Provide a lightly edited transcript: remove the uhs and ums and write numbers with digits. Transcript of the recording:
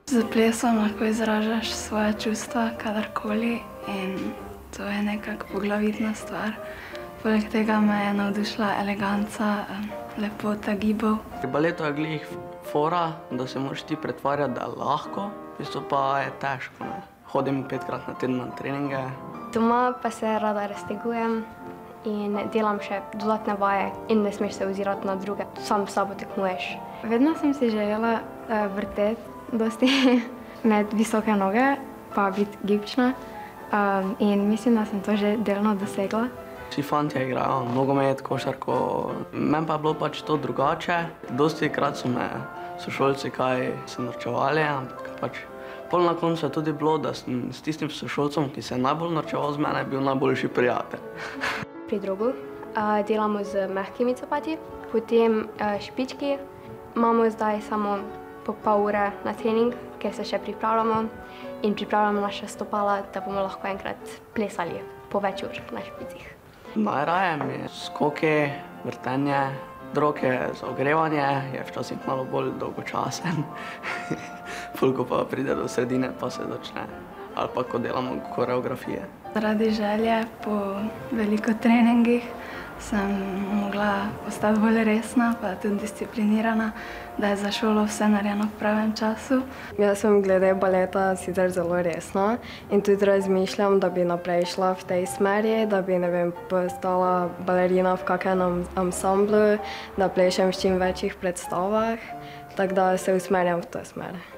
Z plesom lahko izražaš svoje čustva kadarkoli in to je nekako poglavitna stvar. Poleg tega me je navdušila eleganca, lepota gibov. Pri baletu je glih fora, da se moraš ti pretvarjati, da je lahko, v bistvu pa je težko. Hodim 5-krat na teden na treninge. Doma pa se rada raztegujem in delam še dodatne vaje in ne smeš se ozirati na druge, sam s sabo tekmuješ. Vedno sem si želela vrteti dosti med visoke noge, pa biti gibčna in mislim, da sem to že delno dosegla. Vsi fantje igrajo nogomet, košarko, meni pa je bilo pač to drugače. Dostikrat so me sošolci kaj se norčevali, ampak pač pol na koncu je tudi bilo, da sem s tistim sošolcem, ki se je najbolj norčeval z mene, bil najboljši prijatelj. Pri drogu delamo z mehkimi copati, potem špički. Imamo zdaj samo po pol ure na trening, ker se še pripravljamo in pripravljamo naša stopala, da bomo lahko enkrat plesali po več ur na špicih. Najraje mi je skoki, vrtenje, drog je za ogrevanje, je včasih malo bolj dolgočasen. Pol ko pa pride do sredine, pa se začne, ali pa ko delamo koreografije. Zaradi želje po veliko treningih sem mogla postati bolj resna, pa tudi disciplinirana, da je za šolo vse narejeno v pravem času. Jaz sem glede baleta sicer zelo resna in tudi razmišljam, da bi naprej šla v tej smeri, da bi, ne vem, postala balerina v kakšnem ansamblu, da plešem v čim večjih predstavah, tako da se usmerjam v to smer.